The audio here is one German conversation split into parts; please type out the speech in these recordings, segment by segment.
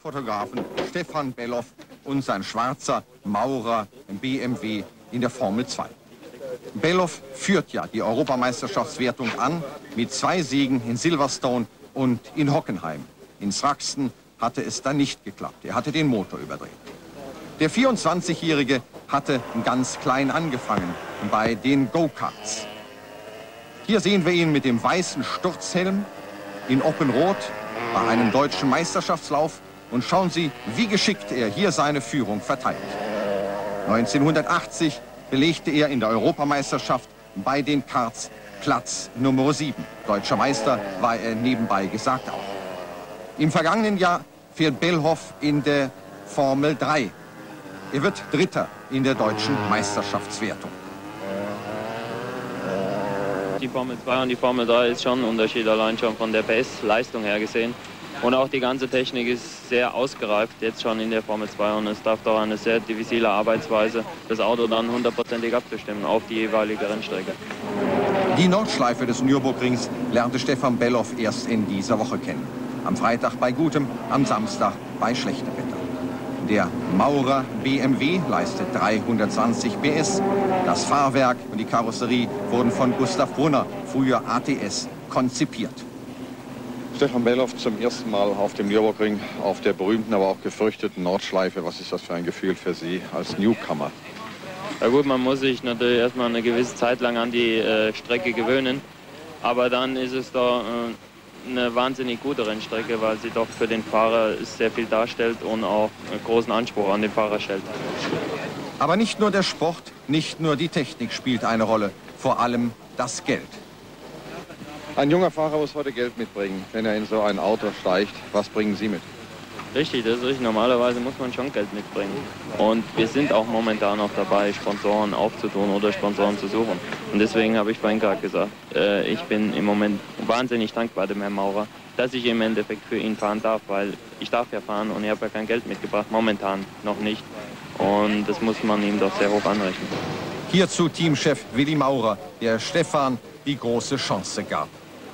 Fotografen Stefan Bellof und sein schwarzer Maurer BMW in der Formel 2. Bellof führt ja die Europameisterschaftswertung an mit 2 Siegen in Silverstone und in Hockenheim. In Thruxton hatte es dann nicht geklappt. Er hatte den Motor überdreht. Der 24-Jährige hatte ganz klein angefangen bei den Go-Karts. Hier sehen wir ihn mit dem weißen Sturzhelm in Oppenrot bei einem deutschen Meisterschaftslauf. Und schauen Sie, wie geschickt er hier seine Führung verteilt. 1980 belegte er in der Europameisterschaft bei den Karts Platz Nummer 7. Deutscher Meister war er nebenbei gesagt auch. Im vergangenen Jahr fährt Bellof in der Formel 3. Er wird Dritter in der deutschen Meisterschaftswertung. Die Formel 2 und die Formel 3 ist schon ein Unterschied, allein schon von der PS-Leistung her gesehen. Und auch die ganze Technik ist sehr ausgereift, jetzt schon in der Formel 2. Und es darf doch eine sehr diffizile Arbeitsweise, das Auto dann 100%ig abzustimmen auf die jeweilige Rennstrecke. Die Nordschleife des Nürburgrings lernte Stefan Bellof erst in dieser Woche kennen. Am Freitag bei gutem, am Samstag bei schlechtem Wetter. Der Maurer BMW leistet 320 PS. Das Fahrwerk und die Karosserie wurden von Gustav Brunner, früher ATS, konzipiert. Stefan Bellof zum ersten Mal auf dem Nürburgring, auf der berühmten, aber auch gefürchteten Nordschleife. Was ist das für ein Gefühl für Sie als Newcomer? Ja gut, man muss sich natürlich erstmal eine gewisse Zeit lang an die Strecke gewöhnen. Aber dann ist es doch eine wahnsinnig gute Rennstrecke, weil sie doch für den Fahrer sehr viel darstellt und auch einen großen Anspruch an den Fahrer stellt. Aber nicht nur der Sport, nicht nur die Technik spielt eine Rolle, vor allem das Geld. Ein junger Fahrer muss heute Geld mitbringen, wenn er in so ein Auto steigt. Was bringen Sie mit? Richtig, das ist richtig. Normalerweise muss man schon Geld mitbringen. Und wir sind auch momentan noch dabei, Sponsoren aufzutun oder Sponsoren zu suchen. Und deswegen habe ich vorhin gerade gesagt, ich bin im Moment wahnsinnig dankbar dem Herrn Maurer, dass ich im Endeffekt für ihn fahren darf, weil ich darf ja fahren und ich habe ja kein Geld mitgebracht, momentan noch nicht. Und das muss man ihm doch sehr hoch anrechnen. Hierzu Teamchef Willi Maurer, der Stefan die große Chance gab.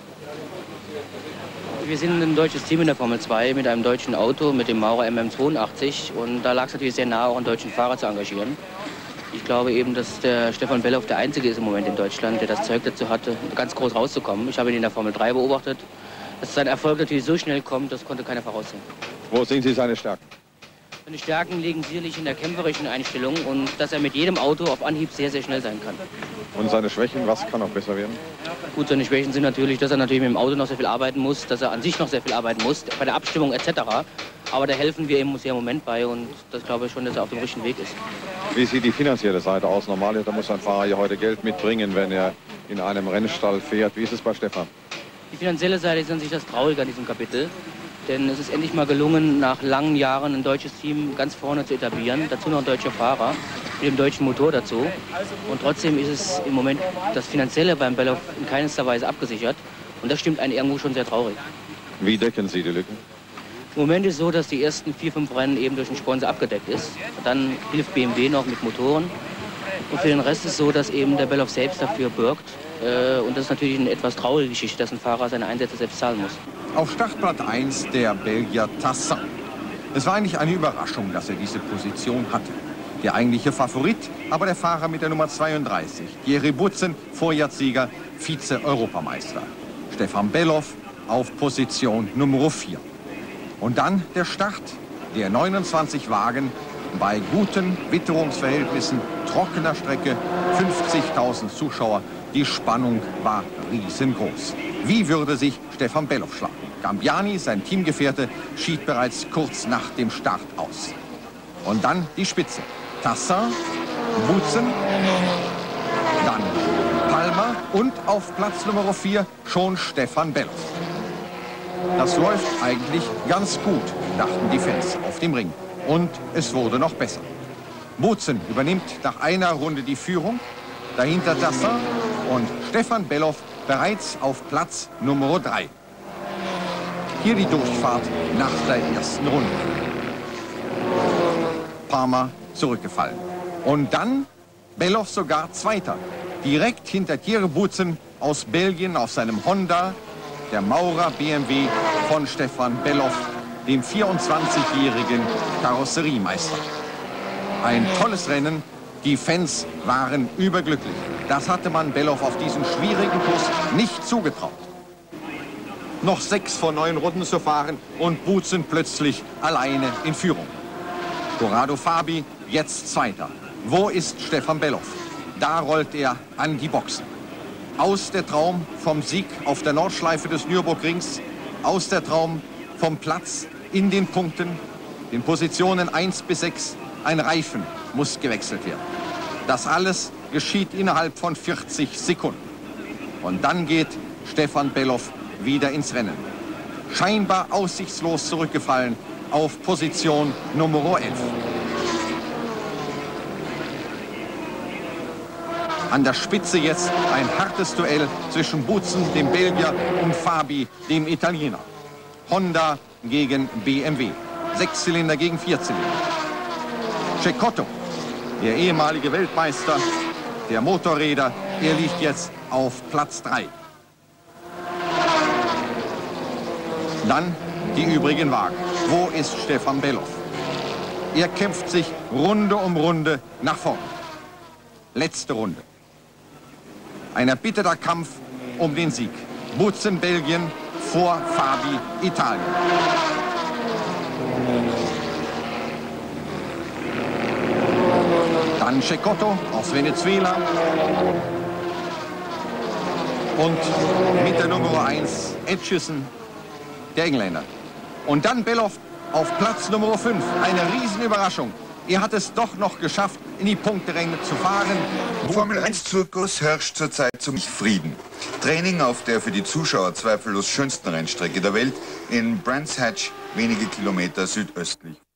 Wir sind ein deutsches Team in der Formel 2 mit einem deutschen Auto, mit dem Maurer MM82. Und da lag es natürlich sehr nahe, auch einen deutschen Fahrer zu engagieren. Ich glaube eben, dass der Stefan Bellof der Einzige ist im Moment in Deutschland, der das Zeug dazu hatte, ganz groß rauszukommen. Ich habe ihn in der Formel 3 beobachtet. Dass sein Erfolg natürlich so schnell kommt, das konnte keiner voraussehen. Wo sehen Sie seine Stärken? Seine Stärken liegen sicherlich in der kämpferischen Einstellung und dass er mit jedem Auto auf Anhieb sehr, sehr schnell sein kann. Und seine Schwächen, was kann auch besser werden? Gut, seine Schwächen sind natürlich, dass er natürlich mit dem Auto noch sehr viel arbeiten muss, dass er an sich noch sehr viel arbeiten muss, bei der Abstimmung etc. Aber da helfen wir ihm sehr im Moment bei und das glaube ich schon, dass er auf dem richtigen Weg ist. Wie sieht die finanzielle Seite aus? Normal, da muss ein Fahrer ja heute Geld mitbringen, wenn er in einem Rennstall fährt. Wie ist es bei Stefan? Die finanzielle Seite ist an sich das Traurige an diesem Kapitel. Denn es ist endlich mal gelungen, nach langen Jahren ein deutsches Team ganz vorne zu etablieren. Dazu noch ein deutscher Fahrer mit dem deutschen Motor dazu. Und trotzdem ist es im Moment das Finanzielle beim Bellof in keinster Weise abgesichert. Und das stimmt einen irgendwo schon sehr traurig. Wie decken Sie die Lücken? Im Moment ist es so, dass die ersten 4, 5 Rennen eben durch den Sponsor abgedeckt ist. Dann hilft BMW noch mit Motoren. Und für den Rest ist es so, dass eben der Bellof selbst dafür bürgt. Und das ist natürlich eine etwas traurige Geschichte, dass ein Fahrer seine Einsätze selbst zahlen muss. Auf Startblatt 1 der Belgier Tassin. Es war eigentlich eine Überraschung, dass er diese Position hatte. Der eigentliche Favorit, aber der Fahrer mit der Nummer 32. Thierry Boutsen, Vorjahressieger, Vize-Europameister. Stefan Bellof auf Position Nummer 4. Und dann der Start. Der 29 Wagen bei guten Witterungsverhältnissen, trockener Strecke, 50.000 Zuschauer. Die Spannung war riesengroß. Wie würde sich Stefan Bellof schlagen? Gambiani, sein Teamgefährte, schied bereits kurz nach dem Start aus. Und dann die Spitze. Tassin, Boutsen, dann Palmer und auf Platz Nummer 4 schon Stefan Bellof. Das läuft eigentlich ganz gut, dachten die Fans auf dem Ring. Und es wurde noch besser. Boutsen übernimmt nach einer Runde die Führung. Dahinter Tassin und Stefan Bellof bereits auf Platz Nummer 3. Hier die Durchfahrt nach der ersten Runde. Palmer zurückgefallen. Und dann Bellof sogar Zweiter. Direkt hinter Thierry Boutsen aus Belgien auf seinem Honda. Der Maurer BMW von Stefan Bellof dem 24-jährigen Karosseriemeister. Ein tolles Rennen, die Fans waren überglücklich. Das hatte man Bellof auf diesem schwierigen Kurs nicht zugetraut. Noch 6 von 9 Runden zu fahren und Boutsen plötzlich alleine in Führung. Corrado Fabi jetzt Zweiter. Wo ist Stefan Bellof? Da rollt er an die Boxen. Aus der Traum vom Sieg auf der Nordschleife des Nürburgrings, aus der Traum vom Platz in den Punkten, den Positionen 1 bis 6, ein Reifen muss gewechselt werden. Das alles geschieht innerhalb von 40 Sekunden. Und dann geht Stefan Bellof wieder ins Rennen. Scheinbar aussichtslos zurückgefallen auf Position Nummer 11. An der Spitze jetzt ein hartes Duell zwischen Boutsen, dem Belgier, und Fabi, dem Italiener. Honda gegen BMW. 6-Zylinder gegen 4-Zylinder. Cecotto, der ehemalige Weltmeister der Motorräder, er liegt jetzt auf Platz 3. Dann die übrigen Wagen. Wo ist Stefan Bellof? Er kämpft sich Runde um Runde nach vorn. Letzte Runde. Ein erbitterter Kampf um den Sieg. Boutsen Belgien vor Fabi Italien. Dann Cecotto aus Venezuela. Und mit der Nummer 1 Etchison, der Engländer. Und dann Bellof auf Platz Nummer 5. Eine Riesenüberraschung. Er hat es doch noch geschafft, in die Punkteränge zu fahren. Formel-1-Zirkus herrscht zurzeit zum Frieden. Training auf der für die Zuschauer zweifellos schönsten Rennstrecke der Welt in Brands Hatch, wenige Kilometer südöstlich.